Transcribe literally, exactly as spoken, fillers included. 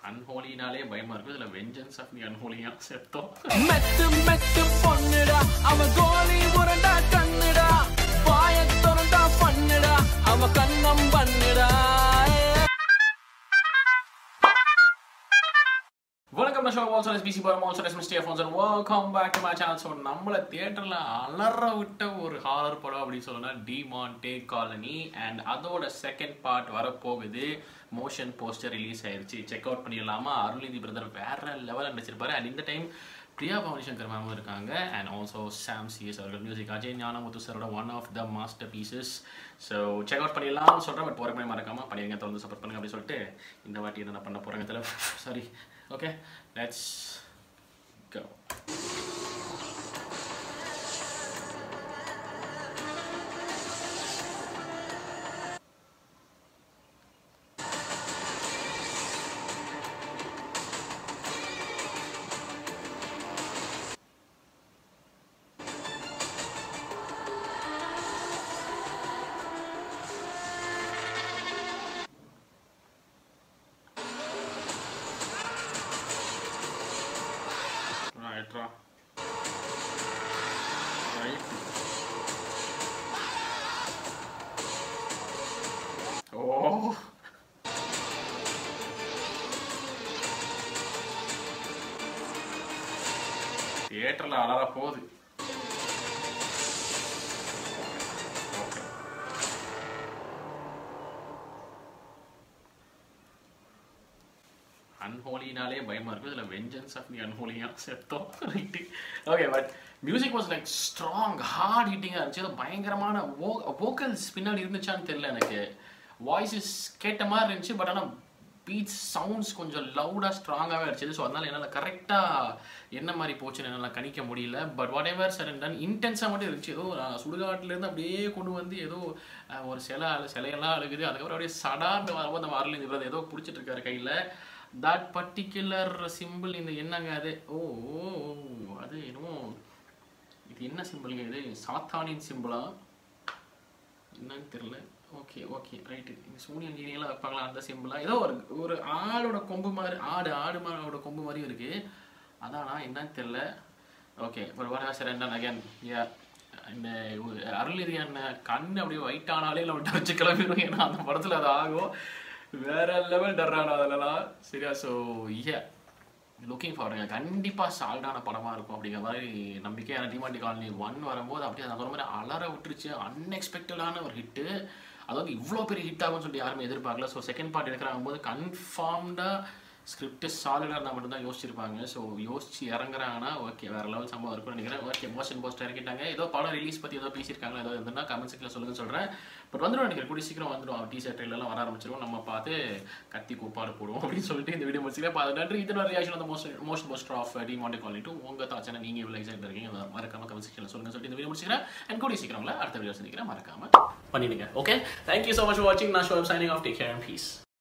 அன்ஹோலினாலே பயமா இருக்கு. இதுல வெஞ்சன்ஸ் ஆஃப் தி அன்ஹோலியா செத்தோம். மெத்து மெத்து பொண்ணுடா அவ கோலி உரண்டா கண்ணுடா பாய தொரண்டா பண்ணுடா அவ கண்ணம் பண்ணுடா. வணக்கம் நான் ஷோ ஆல்சோ எஸ் பிசி பாரம் also as mister phones and welcome back to my channel. So நம்மளை தியேட்டரில் அலற விட்ட ஒரு ஹாரர் படம் அப்படின்னு சொல்லணும்னா டிமான்டே காலனி, அண்ட் அதோட செகண்ட் பார்ட் வரப்போகுது. மோஷன் போஸ்டர் ரிலீஸ் ஆயிடுச்சு, செக் அவுட் பண்ணிடலாமா? அருள்நிதி பிரதர் வேற லெவலில் நடிச்சிருப்பாரு. அண்ட் இந்த டைம் பிரியா பவானி சங்கர் மேமும் இருக்காங்க, அண்ட் ஆல்சோ சாம் சிஎஸ் அவர்கள் மியூசிக், அஜய் ஞானமுத்து சரோட one of the master pieces. So check out பண்ணிடலாம் சொல்கிறேன், பட் போகிற மாதிரி மறக்காமல் பண்ணிடுங்க, தொடர்ந்து சப்போர்ட் பண்ணுங்க அப்படின்னு சொல்லிட்டு இந்த வாட்டி என்ன பண்ண போகிறாங்க தெரியல. Sorry. Okay, let's go. Right, right. Oh. தியேட்டர்ல அலற போகுது. அன்ஹோலினாலே பயமா இருக்கு. இதுல வெஞ்சன்ஸ் ஆஃப் தி அன்ஹோலியா செத்தோம். Right. Okay, but music was like strong, hard ஹிட்டிங்காக இருந்துச்சு. அது பயங்கரமான வோ வோக்கல்ஸ் பின்னாடி இருந்துச்சான்னு தெரியல எனக்கு. வாய்ஸஸ் கேட்ட மாதிரி இருந்துச்சு, பட் ஆனால் பீட்ஸ் சவுண்ட்ஸ் கொஞ்சம் லவுடாக ஸ்ட்ராங்காகவே இருந்துச்சு. ஸோ அதனால் என்னால் கரெக்டாக என்ன மாதிரி போச்சுன்னு என்னால் கணிக்க முடியல. But whatever sudden done இன்டென்ஸாக மட்டும் இருந்துச்சு. ஏதோ சுடுகாட்டிலேருந்து அப்படியே கொண்டு வந்து ஏதோ ஒரு சிலை சிலையெல்லாம் அழுகுது. அதுக்கப்புறம் அப்படியே சடார்ந்து வரும்போது அந்த வரல இந்த ஏதோ பிடிச்சிட்டு இருக்காரு கையில். தட் பர்டிகுலர் சிம்பிள் இந்த என்னங்க அது? ஓ அது என்னமோ இது என்ன சிம்பிளுங்க? இது சாத்தானின் சிம்பிளா என்னன்னு தெரியல. Okay okay right. சோனி இன்ஜினியர்லாம் வைப்பாங்களா அந்த சிம்பிளா? ஏதோ ஒரு ஒரு ஆளோட கொம்பு மாதிரி, ஆடு ஆடு மாடோட கொம்பு மாதிரி இருக்கு. அதானா என்னன்னு தெரியல. ஓகே, ஒரு வாரம் சார் என்ன அகேன் இந்த அருள்நிதி அண்ணன் கண் அப்படியே ஒயிட் ஆனாலே இல்லை விட்டு வச்சு கிளம்பிடுவோம். ஏன்னா அந்த படத்தில் அது ஆகும். வேற லெவல் டர்றான அதெல்லாம் சரியா. ஸோ ஏ லுக்கிங் ஃபார்வர்டுங்க, கண்டிப்பாக சால்டான படமாக இருக்கும் அப்படிங்கிற மாதிரி நம்பிக்கையான. டிமான்டே காலனி ஒன் வரும்போது அப்படியே அந்த மாதிரி அலற விட்டுருச்சு. அன்எக்ஸ்பெக்டடான ஒரு ஹிட்டு. அதாவது இவ்வளோ பெரிய ஹிட் ஆகும்னு சொல்லிட்டு யாருமே எதிர்பார்க்கல. ஸோ செகண்ட் பார்ட் எடுக்கிறாங்க போது கன்ஃபார்ம்டாக ஸ்கிரிப்ட் சாலிடாக இருந்தால் மட்டும்தான் யோசிச்சிருப்பாங்க. ஸோ யோசிச்சு இறங்குறாங்கன்னா ஓகே வேறு லெவல் சம்பவம் இருக்கும்னு நினைக்கிறேன். ஓகே, மோஷன் போஸ்டர் இறக்கிட்டாங்க. ஏதோ படம் ரிலீஸ் பற்றி ஏதோ பேசியிருக்காங்க, ஏதோ இருந்தால் கமெண்ட் செக்ஷனில் சொல்லுங்கள் சொல்கிறேன். பட் வந்துடும் நினைக்கிறேன், கூடிய சீக்கிரம் வந்துடும். டீசர் ட்ரெயிலெலாம் வர ஆரம்பிச்சிடும். நம்ம பார்த்து கத்தி கூப்பாடு போடுவோம் அப்படின்னு சொல்லிட்டு இந்த வீடியோ முடிச்சுக்கிறேன். பார்த்து நன்றி. இதோட ரியாக்ஷன் வந்து most most poster of Demonte Colony two உங்கள் தாச்சனை நீங்கள் இவ்வளோ எக்ஸைட் இருக்கீங்க மறக்காம கமெண்ட் செக்ஷனில் சொல்லுங்கள் சொல்லிட்டு இந்த வீடியோ முடிச்சுக்கிறேன். அண்ட் கூடிய சீக்கிரம் அடுத்த வீடியோ சந்திக்கிறேன். மறக்காம பண்ணிடுங்க. Okay, thank you so much for வாட்சிங். நான் Sho signing off. Take care and piece.